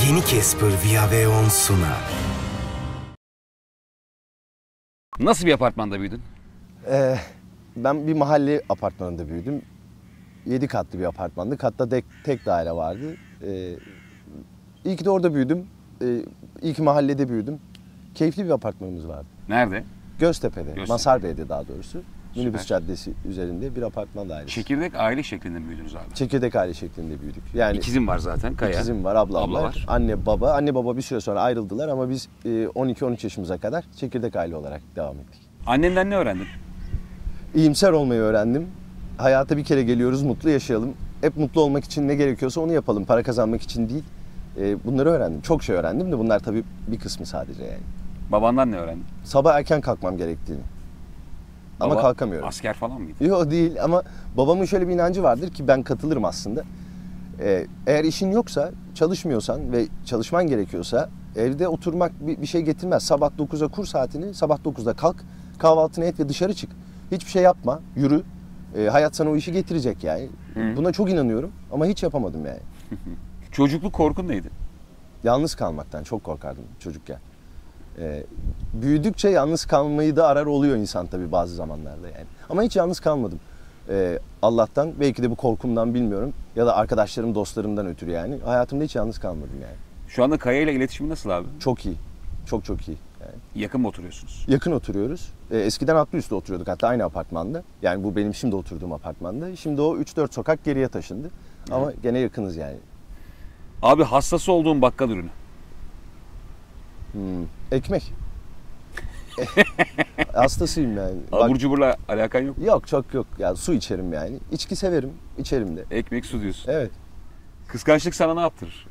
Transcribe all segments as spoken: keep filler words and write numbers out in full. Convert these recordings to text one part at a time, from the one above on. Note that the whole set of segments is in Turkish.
Yeni Casper Via V on sunar. Nasıl bir apartmanda büyüdün? Ee, ben bir mahalle apartmanında büyüdüm. Yedi katlı bir apartmandı. Katta tek, tek daire vardı. Ee, iyi ki de orada büyüdüm. Ee, iyi ki mahallede büyüdüm. Keyifli bir apartmanımız vardı. Nerede? Göztepe'de, Göztepe. Masar Bey'de daha doğrusu. Süper. Minibüs Caddesi üzerinde bir apartman dairesi. Çekirdek aile şeklinde mi büyüdünüz abi? Çekirdek aile şeklinde büyüdük. Yani İkizim var zaten, Kaya. ikizim var, ablam Abla var. var. Anne baba. Anne baba bir süre sonra ayrıldılar ama biz on iki on üç yaşımıza kadar çekirdek aile olarak devam ettik. Annenden ne öğrendin? İyimser olmayı öğrendim. Hayata bir kere geliyoruz, mutlu yaşayalım. Hep mutlu olmak için ne gerekiyorsa onu yapalım. Para kazanmak için değil. Bunları öğrendim. Çok şey öğrendim de bunlar tabii bir kısmı sadece yani. Babandan ne öğrendin? Sabah erken kalkmam gerektiğini. Ama Baba kalkamıyorum. Asker falan mıydı? Yok değil ama babamın şöyle bir inancı vardır ki ben katılırım aslında. Ee, eğer işin yoksa, çalışmıyorsan ve çalışman gerekiyorsa evde oturmak bir, bir şey getirmez. Sabah dokuzda kur saatini, sabah dokuzda kalk, kahvaltını et ve dışarı çık. Hiçbir şey yapma, yürü. Ee, hayat sana o işi getirecek yani. Hı. Buna çok inanıyorum ama hiç yapamadım yani. Çocukluk korkun neydi? Yalnız kalmaktan çok korkardım çocukken. Ee, büyüdükçe yalnız kalmayı da arar oluyor insan tabii bazı zamanlarda yani. Ama hiç yalnız kalmadım. Ee, Allah'tan, belki de bu korkumdan bilmiyorum ya da arkadaşlarım, dostlarımdan ötürü yani. Hayatımda hiç yalnız kalmadım yani. Şu anda Kaya ile iletişimi nasıl abi? Çok iyi. Çok çok iyi. Yani. Yakın mı oturuyorsunuz? Yakın oturuyoruz. Ee, eskiden atlı üstte oturuyorduk hatta aynı apartmanda. Yani bu benim şimdi oturduğum apartmanda. Şimdi o üç dört sokak geriye taşındı. Ama Hı. gene yakınız yani. Abi hastası olduğun bakkal ürünü? Hmm, ekmek. Hastasıyım yani. Abur cuburla alakan yok mu? Yok çok yok. Ya su içerim yani. İçki severim, içerim de. Ekmek, su diyorsun. Evet. Kıskançlık sana ne yaptırır?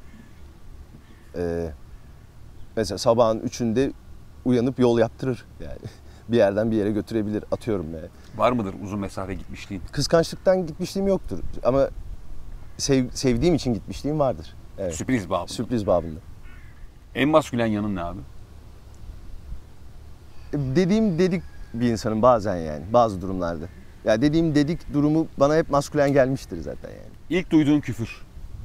Ee, mesela sabahın üçünde uyanıp yol yaptırır yani. Bir yerden bir yere götürebilir, atıyorum yani. Var mıdır uzun mesafe gitmişliğin? Kıskançlıktan gitmişliğim yoktur ama sev, sevdiğim için gitmişliğim vardır. Evet. Sürpriz babında. Sürpriz babında. En maskülen yanın ne abi? Dediğim dedik bir insanın bazen yani bazı durumlarda. Ya dediğim dedik durumu bana hep maskülen gelmiştir zaten yani. İlk duyduğun küfür?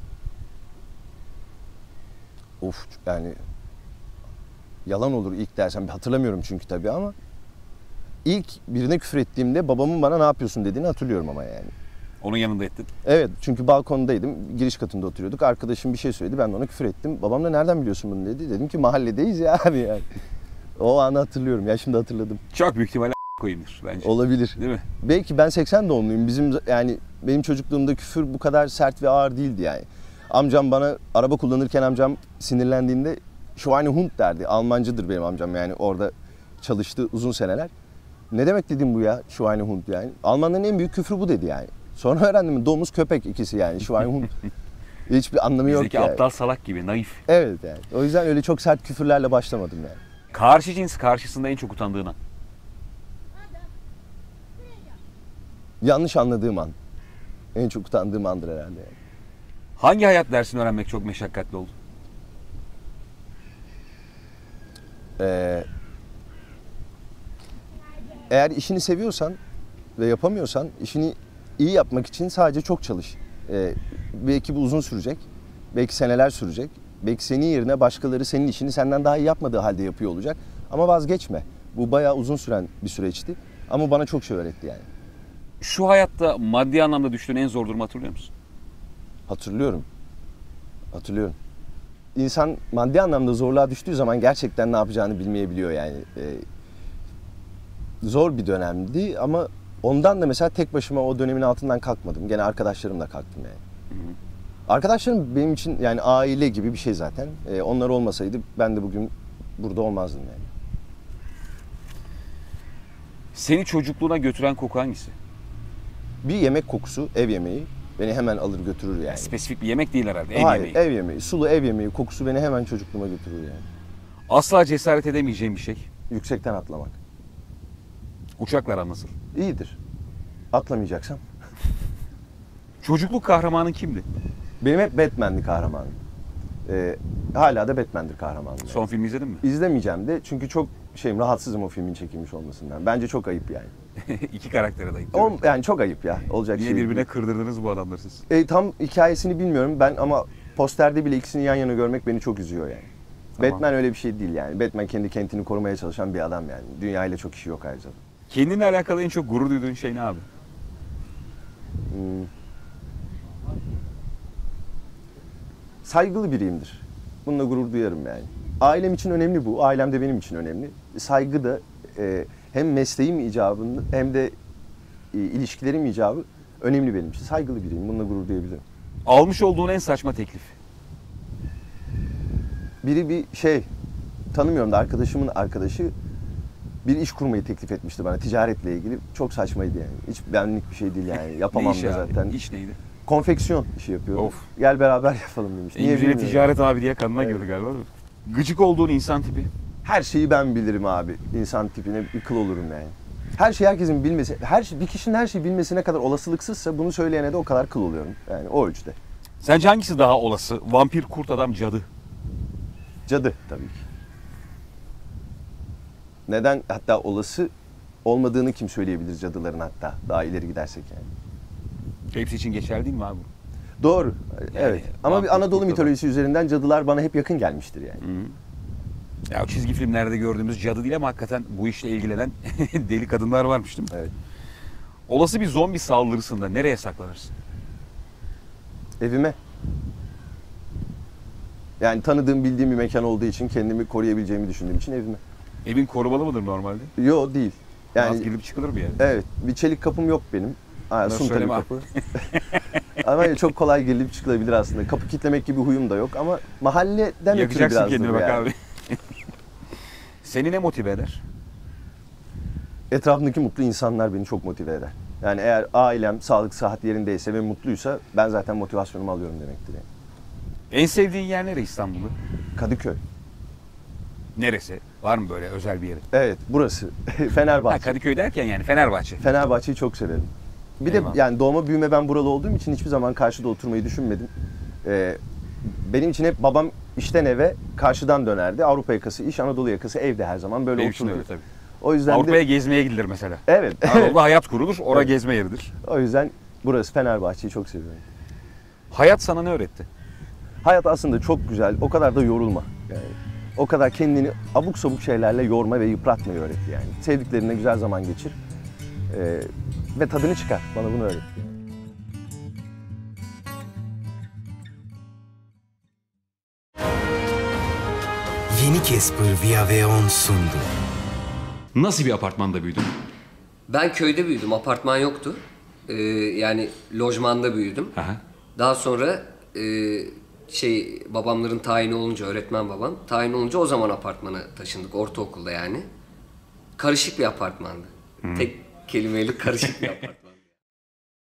Of yani yalan olur ilk dersem hatırlamıyorum çünkü tabii ama ilk birine küfür ettiğimde babamın bana ne yapıyorsun dediğini hatırlıyorum ama yani. Onun yanında ettin? Evet çünkü balkondaydım, giriş katında oturuyorduk. Arkadaşım bir şey söyledi, ben de ona küfür ettim. Babam da nereden biliyorsun bunu dedi. Dedim ki mahalledeyiz ya abi yani. O anı hatırlıyorum ya, şimdi hatırladım. Çok büyük ihtimalle koyumdur bence. Olabilir. Değil mi? Belki ben seksen doğumluyum. Bizim yani benim çocukluğumda küfür bu kadar sert ve ağır değildi yani. Amcam bana araba kullanırken amcam sinirlendiğinde Schweinehund derdi. Almancıdır benim amcam yani orada çalıştı uzun seneler. Ne demek dedim bu ya Schweinehund yani. Almanların en büyük küfrü bu dedi yani. Sonra öğrendim domuz köpek ikisi yani Schweinehund. Hiçbir anlamı yok Bizdeki yani. aptal salak gibi naif. Evet yani. O yüzden öyle çok sert küfürlerle başlamadım yani. Karşı cins karşısında en çok utandığın an? Yanlış anladığım an. En çok utandığım andır herhalde yani. Hangi hayat dersini öğrenmek çok meşakkatli oldu? Ee, eğer işini seviyorsan ve yapamıyorsan işini iyi yapmak için sadece çok çalış. Ee, belki bu uzun sürecek, belki seneler sürecek. Belki senin yerine başkaları senin işini senden daha iyi yapmadığı halde yapıyor olacak. Ama vazgeçme. Bu bayağı uzun süren bir süreçti. Ama bana çok şey öğretti yani. Şu hayatta maddi anlamda düştüğün en zor durumu hatırlıyor musun? Hatırlıyorum. Hatırlıyorum. İnsan maddi anlamda zorluğa düştüğü zaman gerçekten ne yapacağını bilmeyebiliyor yani. Ee, zor bir dönemdi ama ondan da mesela tek başıma o dönemin altından kalkmadım. Gene arkadaşlarımla kalktım yani. Hı hı. Arkadaşlarım benim için yani aile gibi bir şey zaten. Ee, onlar olmasaydı ben de bugün burada olmazdım yani. Seni çocukluğuna götüren koku hangisi? Bir yemek kokusu, ev yemeği beni hemen alır götürür yani. Spesifik bir yemek değil herhalde, ev Hayır, yemeği. ev yemeği, sulu ev yemeği kokusu beni hemen çocukluğuma götürür yani. Asla cesaret edemeyeceğim bir şey. Yüksekten atlamak. Uçaklar nasıl? İyidir. Atlamayacaksan. Çocukluk kahramanın kimdi? Benim hep Batman'di kahramanım. Ee, hala da Batman'dir kahramanım. Yani. Son filmi izledin mi? İzlemeyeceğim de çünkü çok şeyim rahatsızım o filmin çekilmiş olmasından. Bence çok ayıp yani. İki karaktere de ayıp. O, yani çok ayıp ya. Olacak Niye şey. birbirine kırdırdınız bu adamları siz? E, tam hikayesini bilmiyorum ben ama posterde bile ikisini yan yana görmek beni çok üzüyor yani. Tamam. Batman öyle bir şey değil yani. Batman kendi kentini korumaya çalışan bir adam yani. Dünyayla çok işi yok ayrıca. Kendinle alakalı en çok gurur duyduğun şey ne abi? Hmm. Saygılı biriyimdir. Bununla gurur duyarım yani. Ailem için önemli bu. Ailem de benim için önemli. Saygı da e, hem mesleğim icabında hem de e, ilişkilerim icabı önemli benim için. Saygılı biriyim. Bununla gurur duyabilirim. Almış olduğun en saçma teklif. Biri bir şey tanımıyorum da arkadaşımın arkadaşı bir iş kurmayı teklif etmişti bana ticaretle ilgili. Çok saçmaydı yani. Hiç benlik bir şey değil yani. Yapamam ne da işi abi? zaten. İş neydi? Konfeksiyon işi yapıyorum. Of. Gel beraber yapalım demiş. İngilizce bilmiyorum. ticaret abi diye kanına Evet. girdi galiba değil mi? Gıcık olduğun insan tipi. Her şeyi ben bilirim abi. İnsan tipine bir kıl olurum yani. Her şey herkesin bilmesi, her şey, bir kişinin her şeyi bilmesine kadar olasılıksızsa bunu söyleyene de o kadar kıl oluyorum. Yani o ölçüde. Sence hangisi daha olası? Vampir, kurt adam, cadı. Cadı tabii ki. Neden hatta olası olmadığını kim söyleyebilir cadıların hatta daha ileri gidersek yani. Hepsi için geçerli değil mi abi? Doğru. Evet. Ama vampir, bir Anadolu kurt mitolojisi üzerinden cadılar bana hep yakın gelmiştir yani. Hı. Ya o çizgi filmlerde gördüğümüz cadı değil ama hakikaten bu işle ilgilenen deli kadınlar varmış değil mi? Evet. Olası bir zombi saldırısında nereye saklanırsın? Evime. Yani tanıdığım, bildiğim bir mekan olduğu için kendimi koruyabileceğimi düşündüğüm için evime. Evin korumalı mıdır normalde? Yo değil. Yani Yani girilip çıkılır mı yani? evet, bir çelik kapım yok benim. Ha, Bunları sunta bir söyleme abi. kapı. Ama çok kolay girilip çıkılabilir aslında. Kapı kitlemek gibi huyum da yok ama mahalleden ötürü Yakacaksın biraz kendini da bak yani. abi. Seni ne motive eder? Etrafımdaki mutlu insanlar beni çok motive eder. Yani eğer ailem sağlık sıhhat yerindeyse ve mutluysa ben zaten motivasyonumu alıyorum demektir yani. En sevdiğin yer nere İstanbul'da? Kadıköy. Neresi? Var mı böyle özel bir yeri? Evet, burası. Ha, Fenerbahçe. Kadıköy derken yani Fenerbahçe. Fenerbahçe'yi çok severim. Bir Eyvallah. de yani doğma büyüme ben buralı olduğum için hiçbir zaman karşıda oturmayı düşünmedim. Ee, benim için hep babam işten eve karşıdan dönerdi. Avrupa yakası iş, Anadolu yakası evde her zaman böyle Benim için otururdu. öyle tabii. O yüzden Avrupa'ya de gezmeye gidilir mesela. evet. Anadolu'da hayat kurulur, orada Evet. gezme yeridir. O yüzden burası Fenerbahçe'yi çok seviyorum. Hayat sana ne öğretti? Hayat aslında çok güzel. O kadar da yorulma. Yani o kadar kendini abuk sabuk şeylerle yorma ve yıpratmayı öğretti yani. Sevdiklerinle güzel zaman geçir. Ee, ve tadını çıkar. Bana bunu öğretti. Yeni Casper Via V on sundu. Nasıl bir apartmanda büyüdün? Ben köyde büyüdüm, apartman yoktu. Ee, yani lojmanda büyüdüm. Aha. Daha sonra e, şey babamların tayini olunca, öğretmen babam tayin olunca o zaman apartmana taşındık, ortaokulda yani. Karışık bir apartmandı. Tek kelimeyle karışık bir apartman.